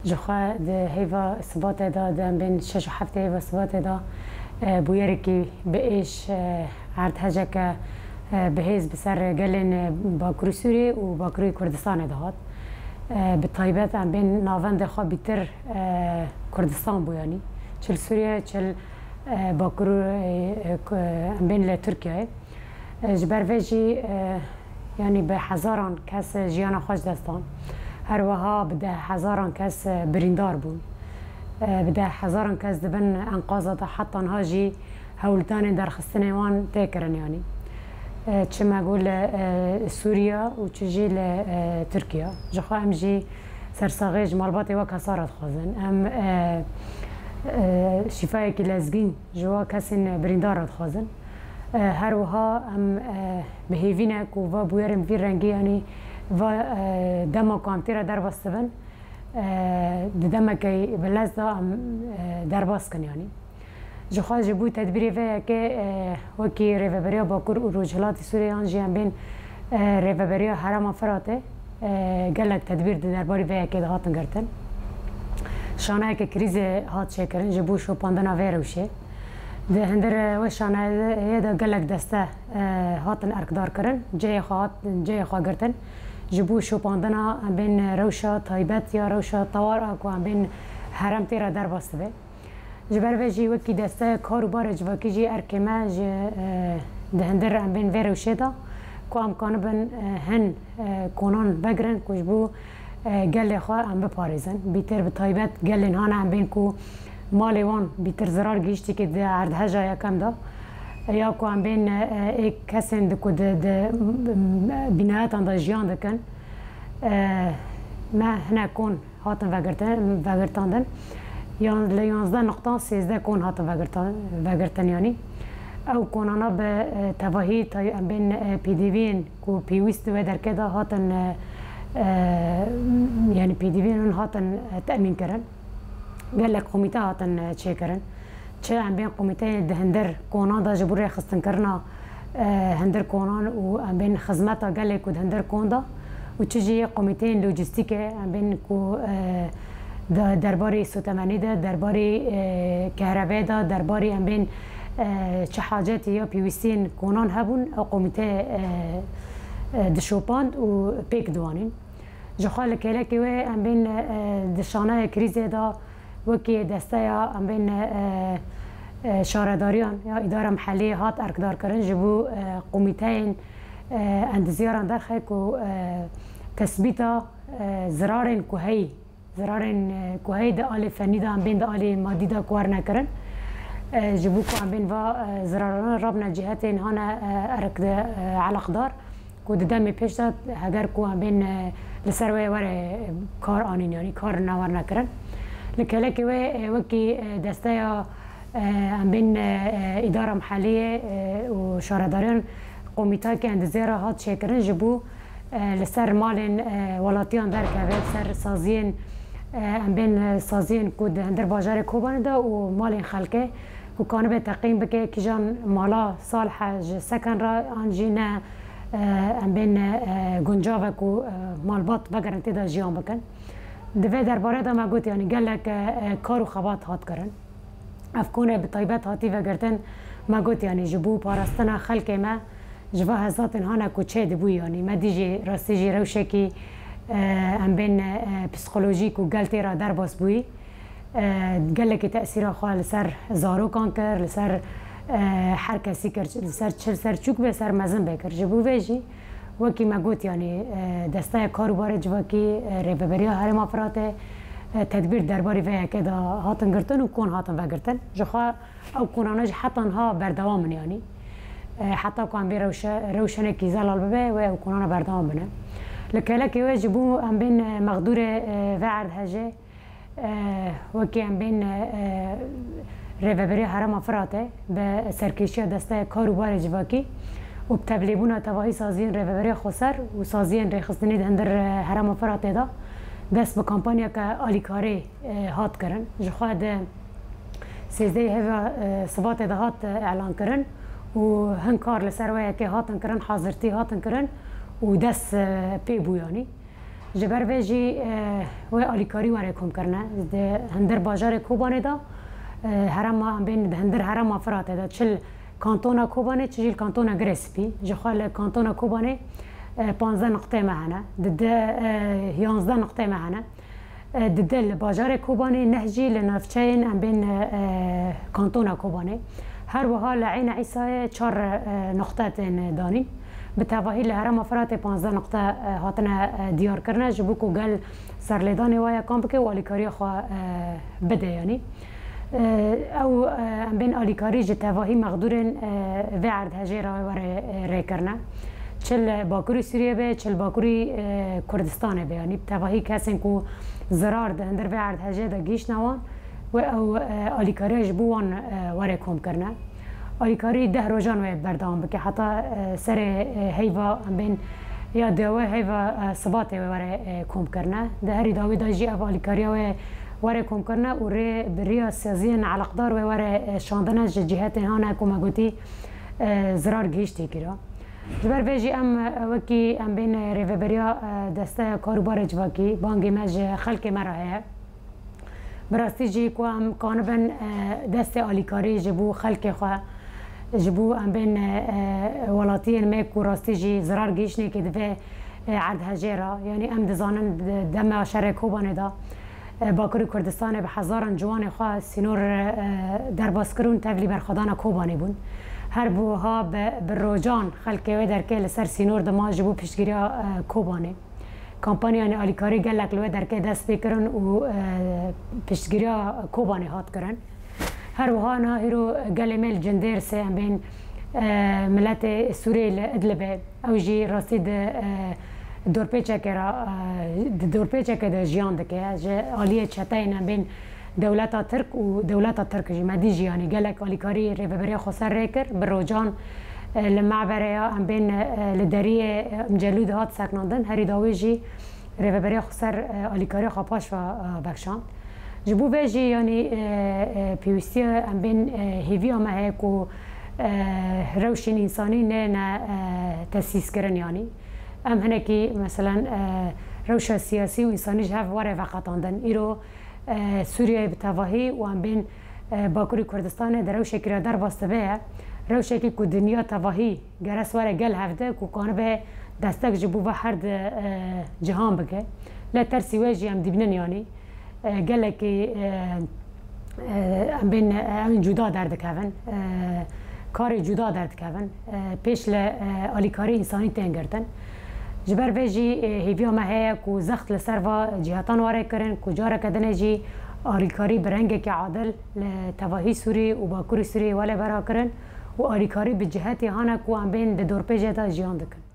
جخوا ده هیوا اثبات دا دم بین 6 و 7 هیوا اثبات دا بویری که بهش عرض هجا که بهیز بسر گلین باکوری سوری و باکوری کردستان دهات به طایبت ام بین ناوند خوا بیتر کردستان بویانی چل سوریه چل باکور ام بین لترکیه جبر ویجی یعنی به هزاران کس جیان خوش دستان هر وها بده هزاران کس بریندار بود بده هزاران کس دبن انقاذات حتی آنها جی هولتان درخستن وان تکرن یعنی چه مقول سوریا و چه جی ترکیه جخوا ام جی سرساغی جمالباتی و کسارت خوزن ام شفای که لزگین جوا کسین بریندارت خوزن هر وها ام بهیوینک و بویرم وی رنگی یعنی و دما کانتیرا در باستبن دما کی بلزدا در باس کن یعنی جخوا جبوی تدبیری و که وکی ریوبریا باکور و روجهلات سوریان جیان بین ریوبریا حرام فراته گلک تدبیر درباری و که هاتن گرتن شانه که کریز هات شکرن جبو شو پاندنا ویروشه ده هندر و شانه یه ده گلک دسته هاتن ارکدار کرن جای خواه گرتن جبو شو پاندنا بین روشا تایبت یا روشا طوار اکو بین حرم تیرا در باسته به جبر وجی وکی دسته کارو بار جواکی جی ارکمه ده هندر بین وی روشه دا کو امکانه بین هن کنان بگرن کش بو گل خواه ام بپارزن بیتر به طایبت گل اینهان ام بین کو مال وان بیتر زرار گیشتی که ده عرض هجا یکم دا یا کو ام بین ایک کسین دکو ده بینایتان دا جیان دکن ما هنه کن هاتن وگرتاندن یان لیانزده نقطان 13 کن هاتن وگرتن یعنی او کنانا به تواهی تا ام بین پی دی وین کو پیویست و در کده هاتن يعني بي دي بي هاتن تأمين كرن قال لك قوميتا هاتن تشي كرن تشي عم بين قوميتين هندر كونان دا جبوري خستن كرنا هندر كونان وعم بين خزمتا قال لك هندر كوندا وتجي قوميتين لوجستيكي عم بين كو درباري سوتماني دا درباري كهرباء دا درباري عم بين چه حاجات یا پیوستین کونان هبون او قوميتي دشوپاند و پیک دوانین جخال کلکی و ام بین دشانه کریزه دا وکی دسته یا ام بین شارداریان یا اداره محلی هات ارکدار کردن جبو قومیتین اندزیاران درخه کو تثبیتا زرارن کوهی دا آل فنی دا ام بین دا آل مادی دا کوار نکرن جبو کو ام بین و زراران رابنا جهتین هانا ارکد علاقدار کود دمی پیش داد اگر کو بین لسروی وره کار آنین یعنی کار نوار نکرن لکلکی وکی دسته یا بین اداره محلیه و شارداریان قومیتا که اندازه را هات شکرن جبو لسر مالین ولاتیان در که سر سازین بین سازین کود هندر باجار کوبان دا و مالین خلقه و کانه به تقییم بکه که جان مالا سال حج سکن را آنجی نه ام بین گنجاوک و مالبات بگرن تیدا جیان بکن دوی درباره دا ما گوت یعنی گلک کار و خوات هات کرن افکونه به طایبت هاتی وگرتن ما گوت یعنی جبو پارستنا خلق ما جوا هزات هانا کوچه دبوی یعنی ما دیجی راستی جی روشه کی ام بین پسیکولوژیک و گلتی را در باس بوی گلک تأثیر خواه لسر زارو کان کر لسر هر کسی کرد سر چوک به سر مزن بکر جبو ویجی وکی مگوت یعنی دسته کاروبار جواکی ریوبریا هر مافرات تدبیر درباری وی که دا هاتن گرتن و کون هاتن وگرتن جخوا او کونانج حتی ها بردوامن یعنی حتی کان بی روشنه کی زلال ببه و او کونانا بردوام بنه لکلکی وی جبو ام بین مقدور و عرض هجه وکی ام بین ریوبری حرم افراته به سرکشی دسته کاروبار جواکی و بتبلیبون تواهی سازین ریوبری خسر و سازین ریخستنی دندر حرم افراته دا دست به کامپانیا که آلیکاری هات کرن جخواد 13 هوا ثبات دا هات اعلان کرن و هنکار لسرویه که هاتن کرن حاضرتی هاتن کرن و دست پی بویانی جبر ویجی و آلیکاری واره کم کرنه هندر باجار کوبانه دا هرم بین هندر هرم افراطه دا چل کانتونا کوبانه چجیل کانتونا گرسپی جخال کانتونا کوبانه 15 نقطه مهنه ده 11 نقطه مهنه دل باجار کوبانه نهجی لنفچین ام بین کانتونا کوبانه هر وها لعین عیسای 4 نقطه دانی به تواهی لهرم افراد 15 نقطه هاتنه دیار کرنه جبو کو گل سرلیدان وای کام بکه و آلیکاری خواه بده یعنی او ام بین آلیکاری جه تواهی مقدورن و عرد هجه را وره ری کرنه چل باکوری سوریه به چل باکوری کردستانه به یعنی تواهی کسین کو زرار ده اندر و عرد هجه ده گیش نوان و او آلیکاری جبو وان وره کم کرنه آلیکاری 10 روزان و بردام بکه حتی سر هیوا بین یا دوه هیوا ثبات وره کم کرنه ده هری داوی داجی او آلیکاری وره کم کرنه و ری بریا سیازین علاقدار و وره شاندنه جهت هانه کمه گوتی زرار گیشتی کرا جبر ویجی ام وکی ام بین ریوبریا دسته کاروبار جواکی بانگی مج خلق مراه براستی جی کو ام کانبن دست آلیکاری جبو خلق خواه جبو ام بین ولاتی میک و راستی جی زرار گیشنی که دفع عرض هجیرا یعنی ام دزانن دم شرک کوبانه دا باکوری کردستان به هزاران جوان خواه سینور در باسکرون تبلی برخدان کوبانه بون هر بوها به روجان خلقی و درکه لسر سینور دما جبو پیشگیری کوبانه کمپانیان آلیکاری گلک لوه درکه دست بکرن و پیشگیری کوبانه هات کرن هر وها نا هیرو گل میل جندر سه بین ملت سوریه ادلبه او جی راستی دورپیچه که ده جیان دکه آلیه چتاین بین دولتا ترک و دولتا ترک جی مدی جیانی گلک آلیکاری ریببری خسر ریکر بروجان لمعبره ام بین لدریه مجلود هات سکناندن هری داوی جی ریببری خسر آلیکاری خواپاش و بکشان جبو بیجی یعنی پیوستی ام بین هیوی آمه هیک و روشن انسانی نه تسیس کرن یعنی ام هنکی مثلا روش سیاسی و انسانی جهف واره وقتاندن ایرو سوریه بتواهی و ام بین باکوری کردستان در روشه که در باسته به روشه که دنیا تواهی گرس واره گل هفته که کانه به دستک جبو و هر جهان بگه لترسی ویجی هم دیبنن یعنی گله که ام بین ام جدا درد کهون کار جدا درد کهون پیش آلیکاری انسانی تنگردن جبر ویجی هیویا مهیا کو زخت لسر و جهتان واره کرن کو جاره کدنه جی آلیکاری برنگه که عادل لتواهی سوری و باکوری سوری ولی برا کرن و آلیکاری به جهتی هانه کو ام بین دور پیجه تا جیان دکن